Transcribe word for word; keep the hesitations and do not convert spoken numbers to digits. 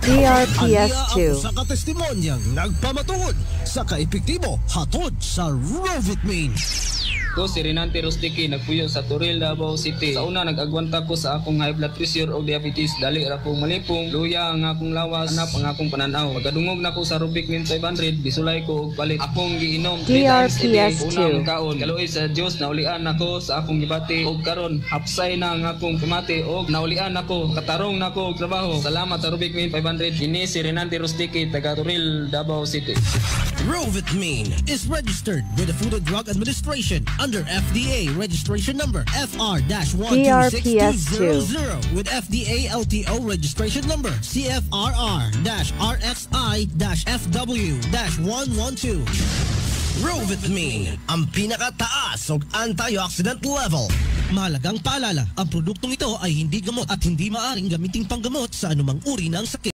D R P S two. Sa katestimonyang nagpamatuod sa kaepektibo hatod sa Rovitmin. Ko si Renante Rostiki nagpuyo sa Toril, Davao City. Sa una nag-agwanta ko sa akong high blood pressure o diabetes, dali ra kong malipong, luya ang akong lawas, hanap ang akong pananaw. Magkadungog na ko sa Rubicmin five hundred, bisulay ko og palit. Akong giinom D R P S two. unang kaon. Kaluoy sa Dios naulian nako sa akong gibati og karon hapsay na ang akong pamati og naulian nako, katarong nako og trabaho. Salamat sa Rubicmin five hundred. Kini si Renante Rostiki, taga Toril, Davao City. Rovitmin is registered with the Food and Drug Administration under F D A registration number F R one two six two zero zero with F D A L T O registration number C F R R R X I F W one one two. Rovitmin, ang pinakataas og antioxidant level. Mahalagang paalala, ang produktong ito ay hindi gamot at hindi maaring gamiting panggamot sa anumang uri ng sakit.